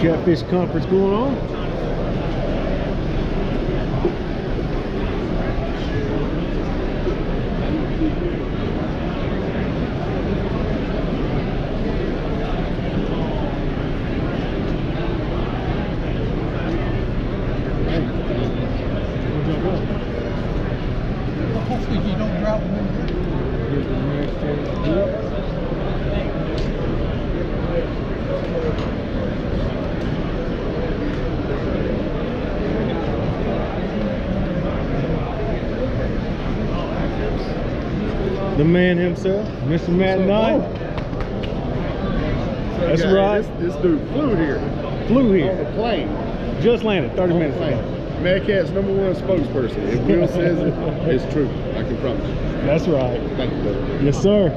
Catfish conference going on. Hopefully you don't drop them. The man himself, Mr. Matt Knight. That's right. This dude flew here. Flew here. On the plane. Just landed 30 minutes ago. Madkatz #1 spokesperson. If Will says it, it's true. I can promise you. That's right. Thank you, brother. Yes, sir.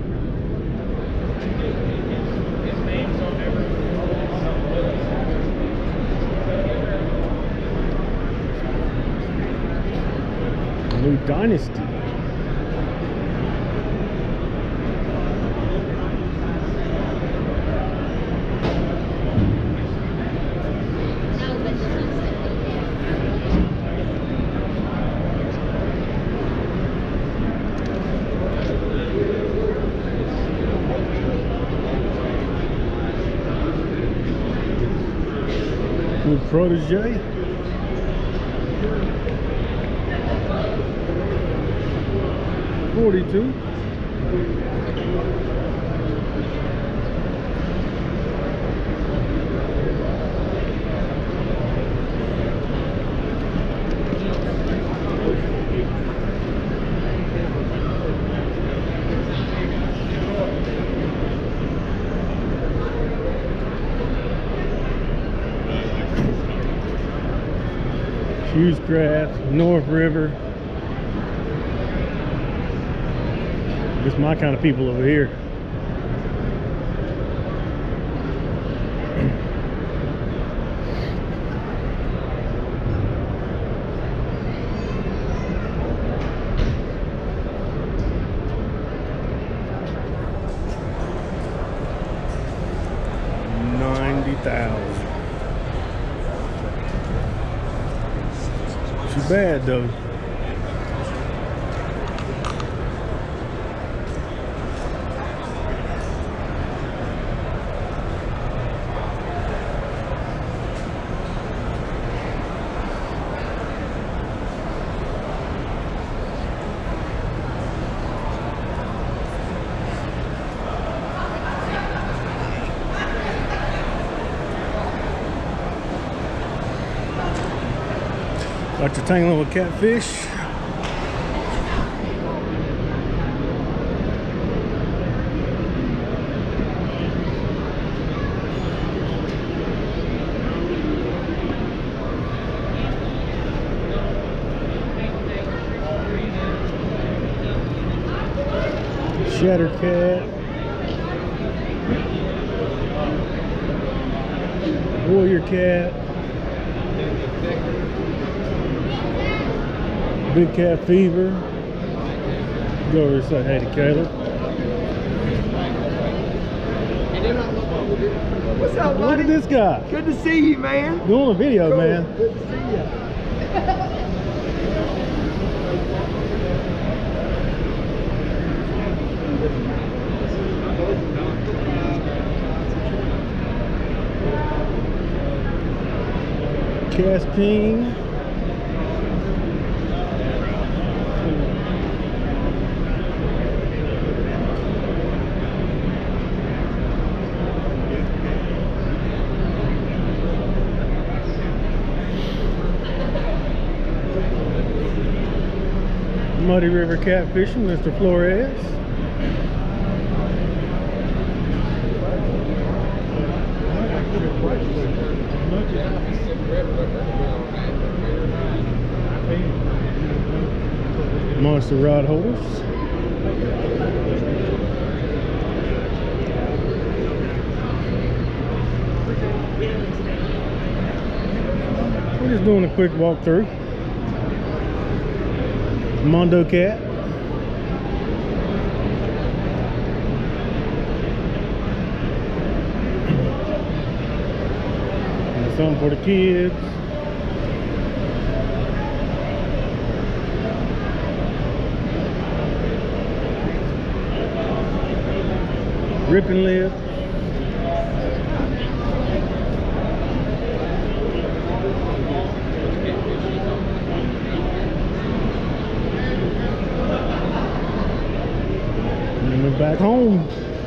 New Dynasty. Good protege. $42. Craft, North River. Just my kind of people over here. $90,000. Too bad though. Like to tangling with catfish. Shatter cat. Warrior cat. Big cat fever. Go over and say hey to Caleb. What's up, buddy? Look at this guy. Good to see you, man. Doing a video, Cool. man. Good to see you. Casting. Muddy River Catfishing, Mr. Flores. Monster rod holders. We're just doing a quick walkthrough. Mondo cat. something for the kids. Ripping lip. And we're back home.